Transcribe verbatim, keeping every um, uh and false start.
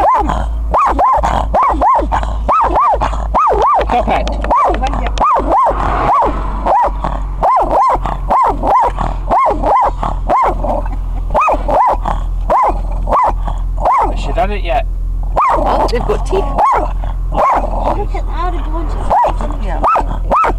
Perfect. Has she done it yet? Oh, they've got teeth. Look at how the bunch of